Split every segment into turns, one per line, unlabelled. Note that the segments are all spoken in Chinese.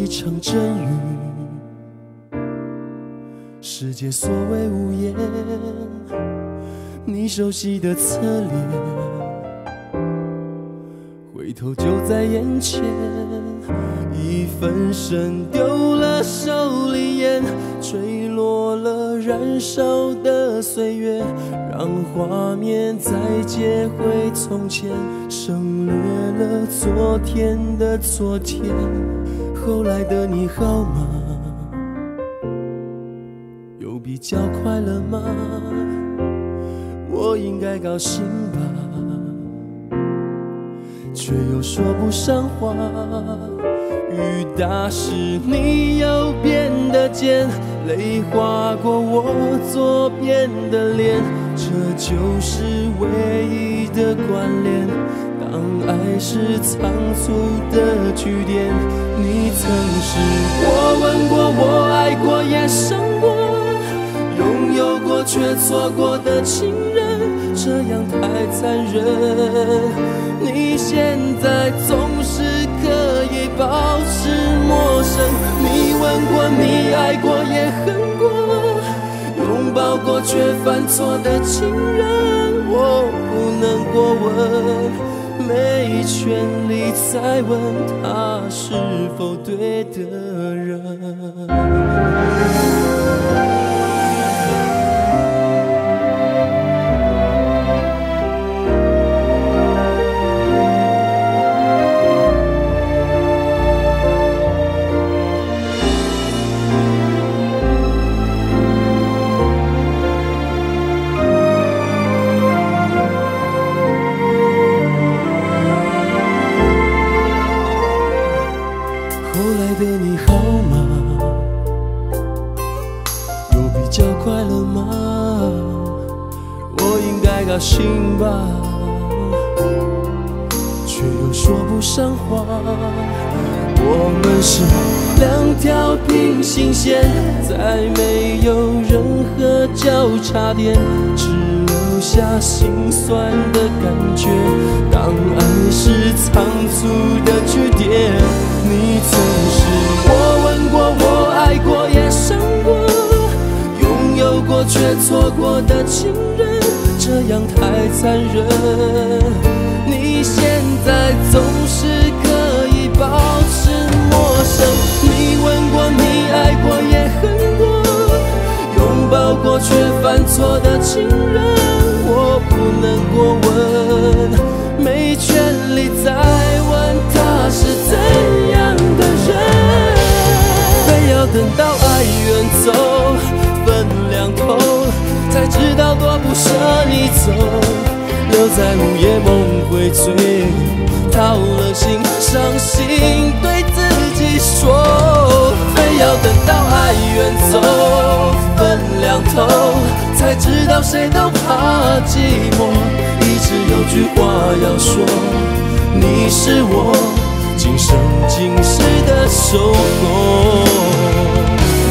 一场阵雨，世界所谓无言，你熟悉的侧脸，回头就在眼前。一分神丢了手里烟，坠落了燃烧的岁月，让画面再接回从前，省略了昨天的昨天。后来的你好吗？有比较快乐吗？我应该高兴吧，却又说不上话。雨打湿你右边的肩，泪划过我左边的脸，这就是唯一的关联。当爱是仓促的句点，你曾是我吻过、我爱过、也伤过，拥有过却错过的情人，这样太残忍。你现在总是可以保持陌生，你吻过、你爱过、也恨过，拥抱过却犯错的情人，我不能过问，没权利再问他是否对的人。高兴吧，却又说不上话。我们是两条平行线，再没有任何交叉点，只留下心酸的感觉。当爱是仓促的句点，你曾是我吻过、我爱过、也伤过，拥有过却错过的情人，这样太残忍。你现在总是可以保持陌生，你吻过、你爱过、也恨过，拥抱过却犯错的情人，我不能过问，没权利再问他是怎样的人。非要等到爱远走分两头，才知道多不舍你走，留在午夜梦回醉，掏了心伤心对自己说。非要等到爱远走分两头，才知道谁都怕寂寞，一直有句话要说，你是我今生今世的守候。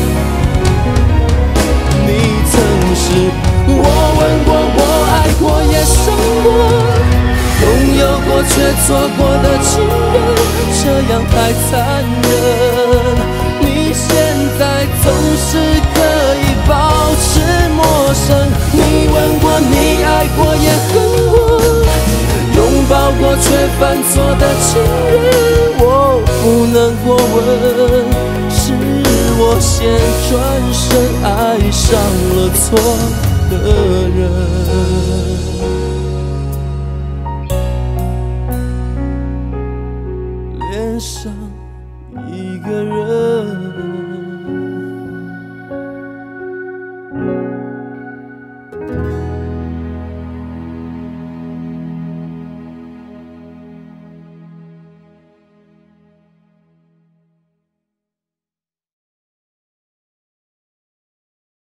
是我吻过、我爱过、也伤过，拥有过却错过的情人，这样太残忍。你现在总是可以保持陌生，你吻过、你爱过、也恨过，拥抱过却犯错的情人，我不能过问，是我先转身爱上了错的人。恋上一个人。